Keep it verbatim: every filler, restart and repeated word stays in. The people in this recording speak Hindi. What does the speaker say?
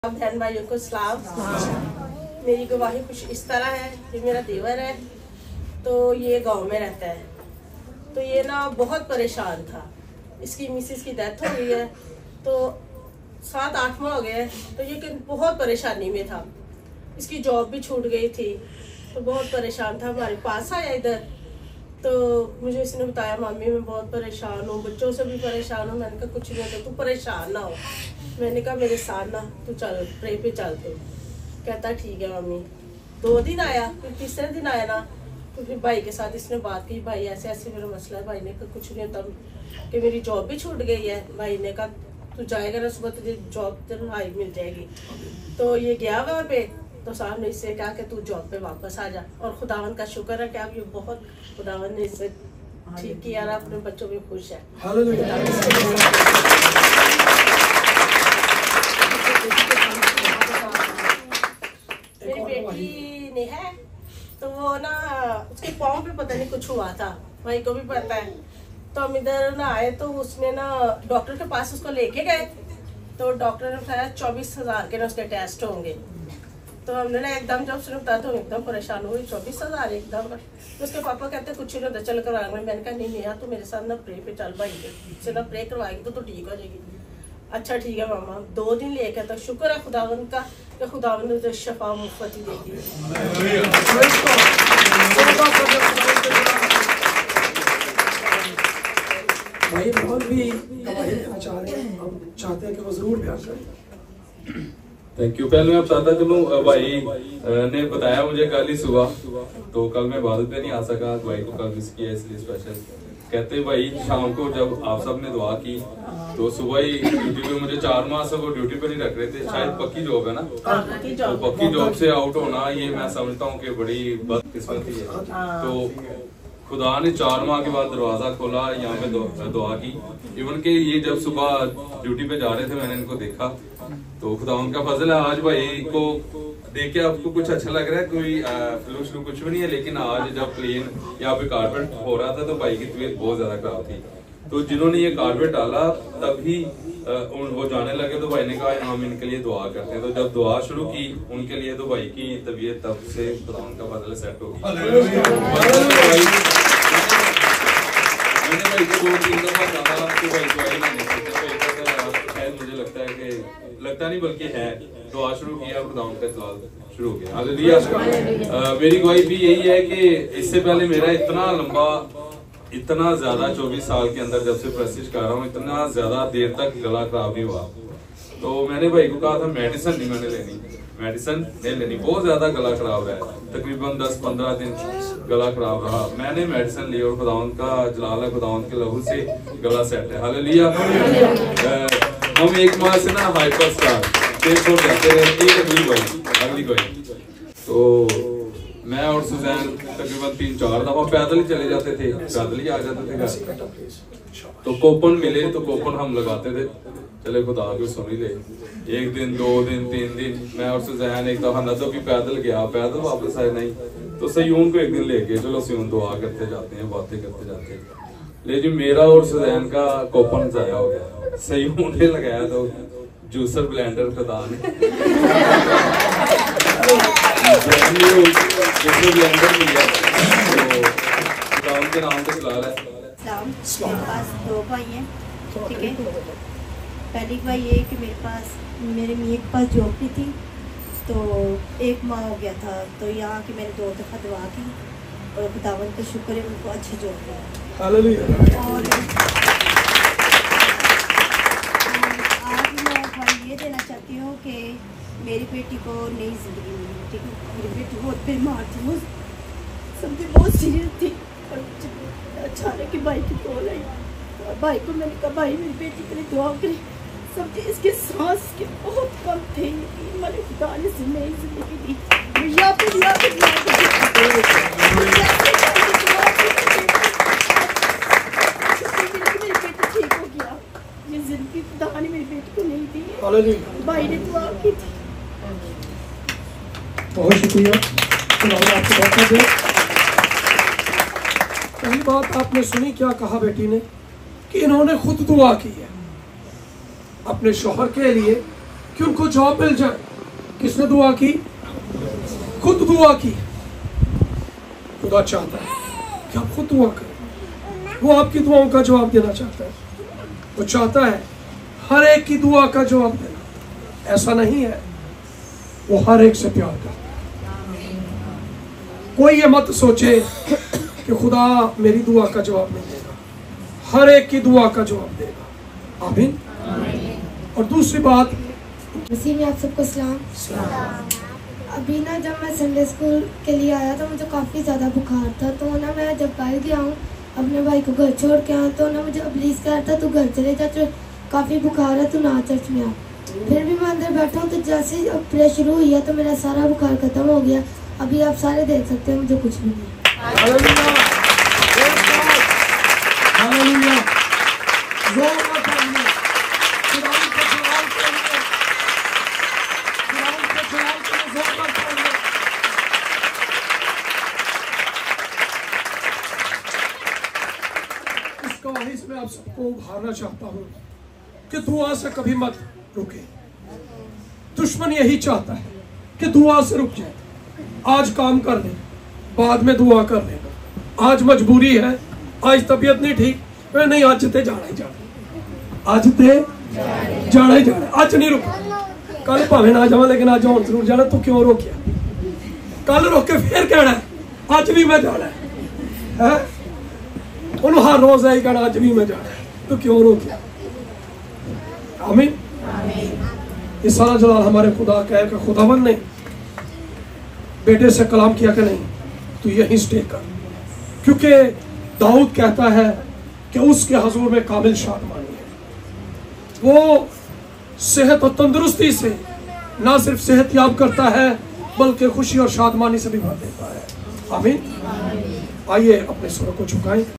बहन भाइयों को सलाम। मेरी गवाही कुछ इस तरह है। ये मेरा देवर है, तो ये गांव में रहता है। तो ये ना बहुत परेशान था। इसकी मिसेस की डेथ हो गई है, तो सात आठ माह हो गए। तो ये बहुत परेशानी में था। इसकी जॉब भी छूट गई थी, तो बहुत परेशान था। हमारे पास आया इधर, तो मुझे इसने बताया मम्मी मैं बहुत परेशान हूँ, बच्चों से भी परेशान हूँ। मैंने कहा कुछ नहीं होता, तू परेशान ना हो। मैंने कहा मेरे साथ ना तू चल, प्रे पे चल। तू कहता ठीक है मम्मी। दो दिन आया, फिर तीसरे दिन आया ना, तो फिर भाई के साथ इसने बात की, भाई ऐसे ऐसे मेरा मसला है। भाई ने कहा कुछ नहीं होता, कि मेरी जॉब भी छूट गई है। भाई ने कहा तू जाएगा ना सुबह, तुझे जॉब तेरे हाई मिल जाएगी। तो ये गया वहाँ पे, तो साहब ने इससे कहा कि तू जॉब पे वापस आ जा। और खुदावन का शुक्र है कि आप ये बहुत खुदावन ने इससे ठीक किया, अपने बच्चों में खुश है। मेरी बेटी ने है, तो वो ना उसके पाँव पे पता नहीं कुछ हुआ था, भाई को भी पता है। तो हम इधर ना आए, तो उसने ना डॉक्टर के पास उसको लेके गए। तो डॉक्टर ने बताया चौबीस हजार के ना उसके टेस्ट होंगे। तो हमने ना एकदम जब उसने बताया तो हम एकदम परेशान हुए, चौबीस हजार एकदम। तो उसके पापा कहते कुछ नहीं होता, चल करवा। मैंने कहा नहीं नहीं यार, तू मेरे साथ ना प्रे पे चल, भाई से ना प्रे करवाएगी तो तू ठीक हो जाएगी। अच्छा ठीक है मामा। दो दिन लेके, तो शुक्र है खुदावन का कि खुदावन ने तो शफा मुफ्त ही दे दी। भाई बहुत भी गवाही देना चाह रहे हैं, हम चाहते हैं कि वो जरूर बयान करें। Thank you. पहले मैं बताता चलूं, भाई ने बताया मुझे कल ही सुबह, तो कल मैं इबादत पे नहीं आ सका। भाई को कल मिस किया, इसलिए स्पेशल कहते भाई शाम को जब आप सब ने दुआ की, तो सुबह ही ड्यूटी पे, मुझे चार माह से वो ड्यूटी पे नहीं रख रहे थे। शायद पक्की जॉब है ना, तो पक्की जॉब से आउट होना ये मैं समझता हूँ कि बड़ी बदकिस्मती है। तो खुदा ने चार माह के बाद दरवाजा खोला, यहाँ पे दुआ की। इवन के ये जब सुबह ड्यूटी पे जा रहे थे, मैंने इनको देखा, तो खुदा उनका फजल है। आज भाई को देख के आपको कुछ अच्छा लग रहा है, कोई फ्लू फ्लू कुछ भी नहीं है, लेकिन आज जब प्लेन यहाँ पे कारपेट हो रहा था, तो भाई की तबीयत बहुत ज्यादा खराब थी। तो जिन्होंने ये कारपेट डाला तभी वो जाने लगे, तो भाई ने कहा हम इनके लिए दुआ करते हैं। तो जब दुआ शुरू की उनके लिए, तो भाई की तबीयत तब से खुदा उनका फजल सेट हो गई। मैंने भाई को दो तीन दफा कहा कि भाई दवाई नहीं सकते, मुझे लगता है कि लगता नहीं बल्कि है, दुआ शुरू किया, खुदा उनका इस्तेमाल शुरू हो गया। हालेलुया। मेरी गवाही भी यही है कि इससे पहले मेरा इतना लंबा, इतना ज्यादा चौबीस साल के अंदर जब से प्रेस्टिज कर रहा हूँ, इतना ज्यादा देर तक गला खराब नहीं हुआ। तो मैंने भाई को कहा था मेडिसिन नहीं मैंने लेनी, मेडिसिन नहीं लेनी, बहुत ज्यादा गला खराब है। तकरीबन दस पंद्रह दिन गला खराब रहा, मैंने मेडिसिन ली और खुदावन का जलाल है, खुदावन के लहू से गला सेट है। हालेलुया। हम एक माह से ना हाइपर स्टार हो जाते रहते हैं। अगली कोई अगली कोई तो मैं और सुजैन तकरीबन तीन चार दफा पैदल ही चले जाते थे, पैदल ही आ जाते थे घर। तो कोपन मिले तो कोपन हम लगाते थे, चले खुदा को सुन ही ले। एक दिन, दो दिन, तीन दिन, मैं और सुजैन एक दफा नदो भी पैदल गया, पैदल वापस आए नहीं, तो सयून को एक दिन ले गए, चलो सयून दुआ करते जाते हैं, बातें करते जाते हैं। लेकिन मेरा और सुजैन का कोपन जाया हो गया। सयून ने लगाया तो जूसर ब्लेंडर खुदा ने ब्लेंडर मिला, तो खुदा उनके नाम पे चला रहा है। मेरे पास दो भाई हैं, ठीक है। पहली भाई ये कि मेरे पास मेरे मियाँ के पास जॉब भी थी, तो एक माह हो गया था। तो यहाँ की मैंने दो दफ़ा दुआ की और खुदावन का शुक्र है उनको अच्छी जॉब मिली। हालेलुया। और आज मैं भाई ये देना चाहती हूँ कि मेरी बेटी को नई जिंदगी मिली, ठीक है। मेरी बेटी बहुत बीमार थी, वो समझे बहुत सीरियस थी, और अचानक कि भाई की कॉल आई, और भाई को मैंने कहा भाई मेरी बेटी के लिए दुआ करी। समझे इसके सांस के बहुत कम थे, मैंने खुदा ने नई जिंदगी दी। या फिर या फिर मेरी बेटी ठीक हो गया। ये जिंदगी खुदा ने मेरी बेटी को नहीं दी है, भाई ने दुआ की थी। बहुत शुक्रिया, आपको बहुत बहुत। पहली बात आपने सुनी, क्या कहा बेटी ने कि इन्होंने खुद दुआ की है। अपने शौहर के लिए कि उनको जॉब मिल जाए। किसने दुआ की? खुद दुआ की। खुदा चाहता है कि आप खुद दुआ करें। वो आपकी दुआओं का जवाब देना चाहता है। वो चाहता है हर एक की दुआ का जवाब देना। ऐसा नहीं है, वो हर एक से प्यार करता है। कोई ये मत सोचे कि खुदा मेरी दुआ का जवाब नहीं देगा, हर एक की दुआ का जवाब देगा। आमीन। और दूसरी बात, मसीह में आप सबको सलाम। अभी ना जब मैं संडे स्कूल के लिए आया था, मुझे काफ़ी ज़्यादा बुखार था। तो ना मैं जब घर गया हूँ अपने भाई को घर छोड़ के आया, तो ना मुझे अबलीस कह रहा था तू घर चले जा, तो काफ़ी बुखार है, तू ना चर्च में आ। फिर भी मैं अंदर बैठा हूँ, तो जैसे ही अब प्रे शुरू हुई है तो मेरा सारा बुखार ख़त्म हो गया। अभी आप सारे देख सकते हैं मुझे कुछ भी नहीं। मैं आप सबको उभारना चाहता हूं कि दुआ से कभी मत रुके। दुश्मन यही चाहता है कि दुआ से रुक जाए। आज काम कर ले, बाद में दुआ कर लेना। आज मजबूरी है, आज तबीयत नहीं ठीक, नहीं आज ते जाना ही जाना, आज ते जाना ही जाना, आज नहीं रुक। कल भावे ना जावा, लेकिन आज और जरूर जाना। तू क्यों रोकिया? कल रोक के फिर कहना है आज भी मैं जाना है, है? उन्होंने हर रोज यही कहना आज भी मैं जाना है, तो क्यों रोकिया? आमीन। ये सारा जलाल हमारे खुदा का है कि खुदावन ने बेटे से कलाम किया कि नहीं तू यहीं स्टे कर, क्योंकि दाऊद कहता है कि उसके हजूर में कामिल शादमानी है। वो सेहत और तंदुरुस्ती से ना सिर्फ सेहत याब करता है बल्कि खुशी और शादमानी से भी भर देता है। आमीन। आइए अपने स्वरों को झुकाएं।